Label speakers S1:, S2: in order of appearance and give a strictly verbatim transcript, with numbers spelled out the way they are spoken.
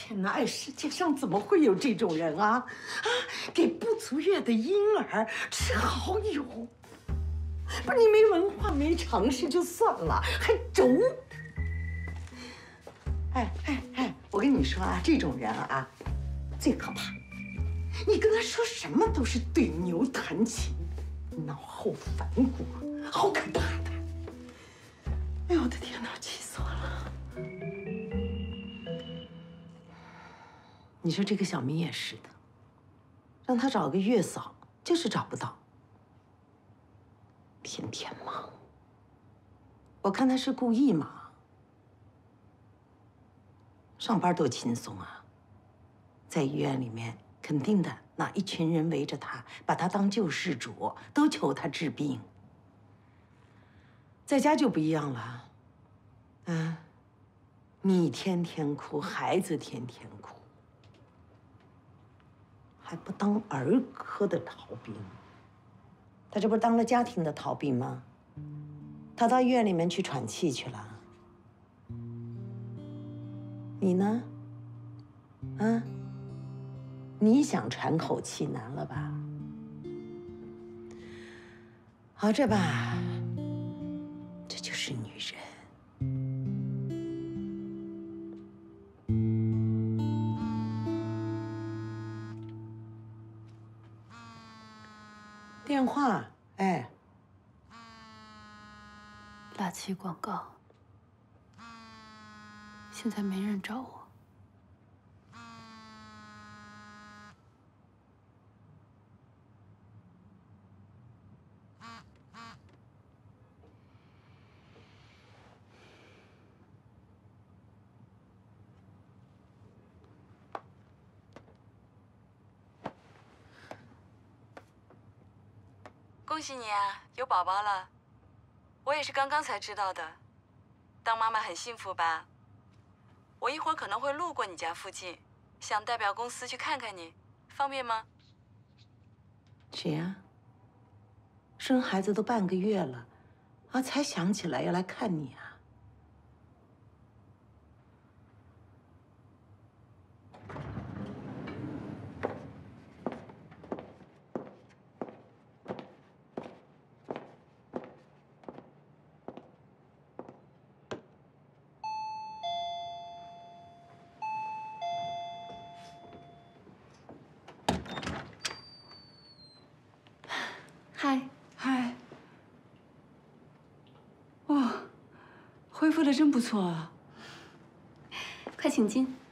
S1: 天哪！哎，世界上怎么会有这种人啊？啊，给不足月的婴儿吃蚝油，不是你没文化没常识就算了，还轴。哎哎哎，我跟你说啊，这种人啊，最可怕。你跟他说什么都是对牛弹琴，脑后反骨，好可怕的！哎呦我的天哪，气死我了！你说这个小明也是的，让他找个月嫂，就是找不到，天天忙。我看他是故意嘛。上班多轻松啊，在医院里面肯定的，那一群人围着他，把他当救世主，都求他治病。在家就不一样了，啊，你天天哭，孩子天天哭。还不当儿科的逃兵，他这不是当了家庭的逃兵吗？他到医院里面去喘气去了。你呢？啊？你想喘口气难了吧？好，这吧，这就是女人。电话，哎，
S2: 垃圾广告，现在没人找我。
S3: 恭喜你啊，有宝宝了！我也是刚刚才知道的。当妈妈很幸福吧？我一会儿可能会路过你家附近，想代表公司去看看你，方便吗？
S1: 谁呀？生孩子都半个月了，啊，才想起来要来看你啊。
S2: 嗨，
S4: 嗨，哇，恢复的真不错啊！
S2: 快请进。